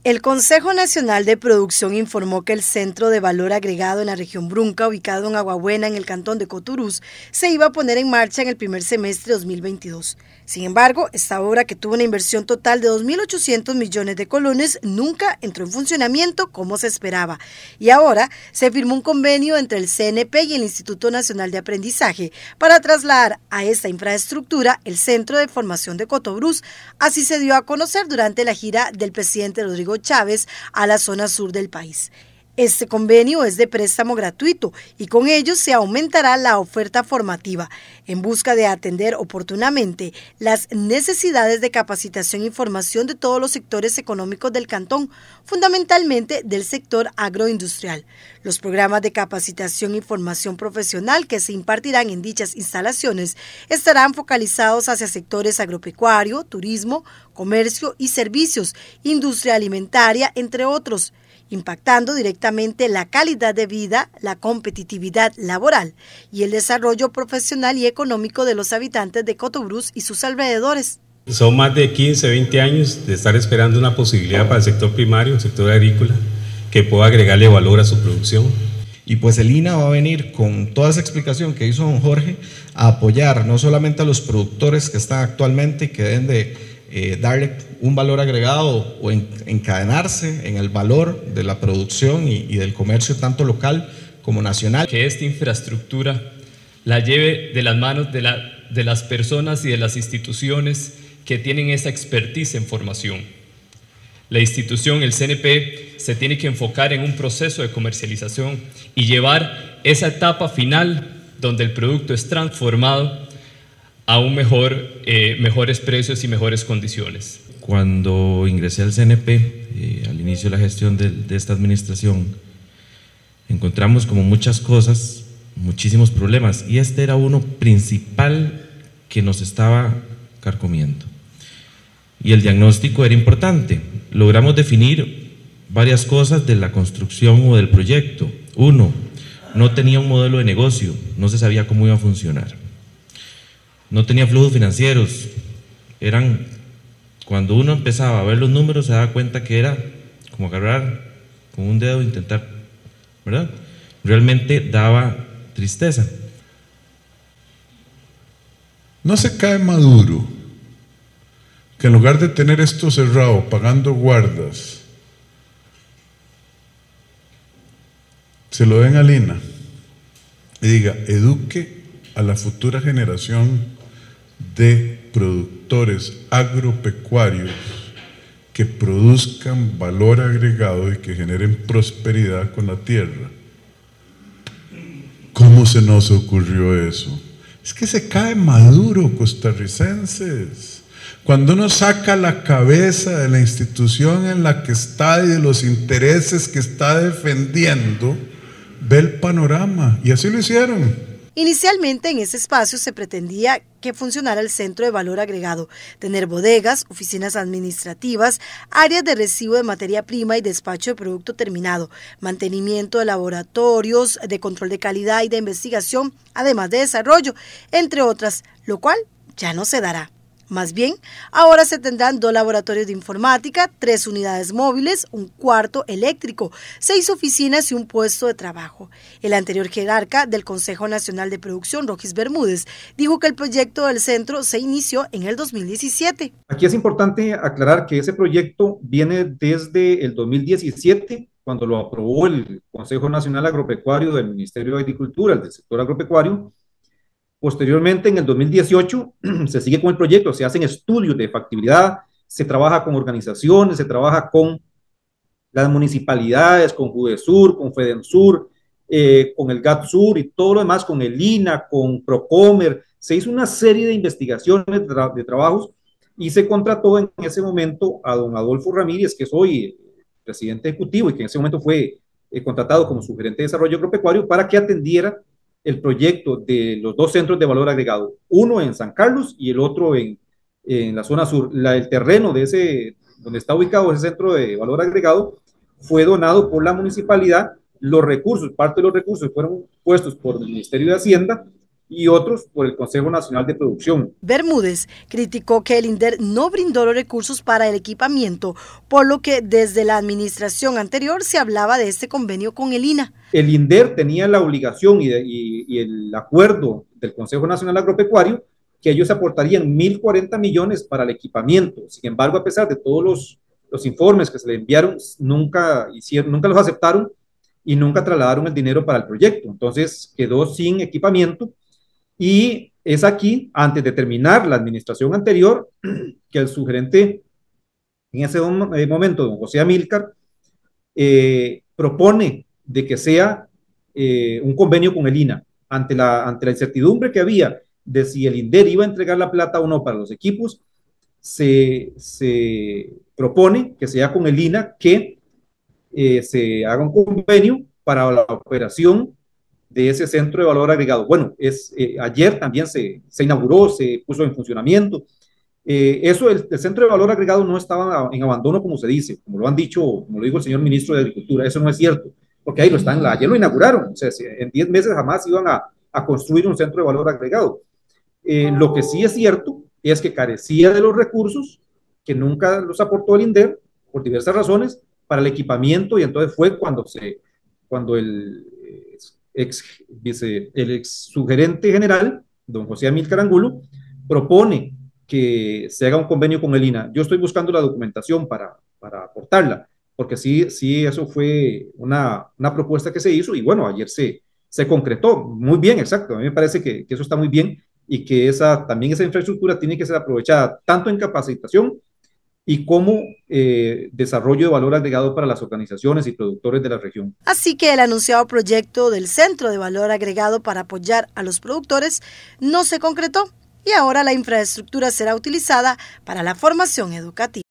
El Consejo Nacional de Producción informó que el Centro de Valor Agregado en la región Brunca, ubicado en Aguabuena, en el cantón de Cotorús, se iba a poner en marcha en el primer semestre de 2022. Sin embargo, esta obra, que tuvo una inversión total de 2.800 millones de colones, nunca entró en funcionamiento como se esperaba. Y ahora se firmó un convenio entre el CNP y el Instituto Nacional de Aprendizaje para trasladar a esta infraestructura el Centro de Formación de Cotorús. Así se dio a conocer durante la gira del presidente Rodrigo Chávez a la zona sur del país. Este convenio es de préstamo gratuito y con ello se aumentará la oferta formativa en busca de atender oportunamente las necesidades de capacitación y formación de todos los sectores económicos del cantón, fundamentalmente del sector agroindustrial. Los programas de capacitación y formación profesional que se impartirán en dichas instalaciones estarán focalizados hacia sectores agropecuario, turismo, comercio y servicios, industria alimentaria, entre otros, impactando directamente la calidad de vida, la competitividad laboral y el desarrollo profesional y económico de los habitantes de Cotorús y sus alrededores. Son más de 15, 20 años de estar esperando una posibilidad para el sector primario, el sector agrícola, que pueda agregarle valor a su producción. Y pues el INA va a venir con toda esa explicación que hizo don Jorge a apoyar no solamente a los productores que están actualmente y que deben de darle un valor agregado o encadenarse en el valor de la producción y del comercio tanto local como nacional. Que esta infraestructura la lleve de las manos de las personas y de las instituciones que tienen esa expertise en formación. La institución, el CNP, se tiene que enfocar en un proceso de comercialización y llevar esa etapa final donde el producto es transformado a mejores precios y mejores condiciones. Cuando ingresé al CNP, al inicio de la gestión de esta administración, encontramos como muchas cosas, muchísimos problemas, y este era uno principal que nos estaba carcomiendo. Y el diagnóstico era importante. Logramos definir varias cosas de la construcción o del proyecto. Uno, no tenía un modelo de negocio, no se sabía cómo iba a funcionar. No tenía flujos financieros, cuando uno empezaba a ver los números se daba cuenta que era como agarrar con un dedo e intentar, ¿verdad? Realmente daba tristeza. No se cae Maduro que en lugar de tener esto cerrado, pagando guardas, se lo den al INA y diga, eduque a la futura generación de productores agropecuarios que produzcan valor agregado y que generen prosperidad con la tierra. ¿Cómo se nos ocurrió eso? Es que se cae Maduro, costarricenses. Cuando uno saca la cabeza de la institución en la que está y de los intereses que está defendiendo, ve el panorama, y así lo hicieron. Inicialmente en ese espacio se pretendía que funcionara el Centro de Valor Agregado, tener bodegas, oficinas administrativas, áreas de recibo de materia prima y despacho de producto terminado, mantenimiento de laboratorios, de control de calidad y de investigación, además de desarrollo, entre otras, lo cual ya no se dará. Más bien, ahora se tendrán 2 laboratorios de informática, 3 unidades móviles, un cuarto eléctrico, 6 oficinas y un puesto de trabajo. El anterior jerarca del Consejo Nacional de Producción, Rogis Bermúdez, dijo que el proyecto del centro se inició en el 2017. Aquí es importante aclarar que ese proyecto viene desde el 2017, cuando lo aprobó el Consejo Nacional Agropecuario del Ministerio de Agricultura, del sector agropecuario. Posteriormente, en el 2018, se sigue con el proyecto, se hacen estudios de factibilidad, se trabaja con organizaciones, se trabaja con las municipalidades, con Judesur, con Fedensur, con el GATSUR y todo lo demás, con el INA, con Procomer. Se hizo una serie de investigaciones, de trabajos, y se contrató en ese momento a don Adolfo Ramírez, que es hoy presidente ejecutivo y que en ese momento fue contratado como sugerente de desarrollo agropecuario, para que atendiera el proyecto de los 2 centros de valor agregado, uno en San Carlos y el otro en la zona sur. El terreno de donde está ubicado ese centro de valor agregado fue donado por la municipalidad. Los recursos, parte de los recursos fueron puestos por el Ministerio de Hacienda y otros por el Consejo Nacional de Producción. Bermúdez criticó que el INDER no brindó los recursos para el equipamiento, por lo que desde la administración anterior se hablaba de este convenio con el INA. El INDER tenía la obligación y el acuerdo del Consejo Nacional Agropecuario que ellos aportarían 1.040 millones para el equipamiento. Sin embargo, a pesar de todos los informes que se le enviaron, nunca los aceptaron y nunca trasladaron el dinero para el proyecto. Entonces quedó sin equipamiento y es aquí, antes de terminar la administración anterior, que el sugerente en ese momento, don José Amílcar, propone de que sea un convenio con el INA. Ante la incertidumbre que había de si el INDER iba a entregar la plata o no para los equipos, se propone que sea con el INA que se haga un convenio para la operación de ese centro de valor agregado. Bueno, ayer también se inauguró, se puso en funcionamiento. El centro de valor agregado no estaba en abandono, como se dice, como lo han dicho, como lo dijo el señor ministro de Agricultura. Eso no es cierto, porque ahí ayer lo inauguraron. O sea, en 10 meses jamás iban a construir un centro de valor agregado. Lo que sí es cierto es que carecía de los recursos que nunca los aportó el INDER por diversas razones para el equipamiento, y entonces fue cuando el ex subgerente general, don José Amílcar Angulo, propone que se haga un convenio con el INA. Yo estoy buscando la documentación para aportarla, porque sí, eso fue una propuesta que se hizo, y bueno, ayer se concretó. Muy bien, exacto. A mí me parece que eso está muy bien, y que también esa infraestructura tiene que ser aprovechada tanto en capacitación y como desarrollo de valor agregado para las organizaciones y productores de la región. Así que el anunciado proyecto del Centro de Valor Agregado para apoyar a los productores no se concretó, y ahora la infraestructura será utilizada para la formación educativa.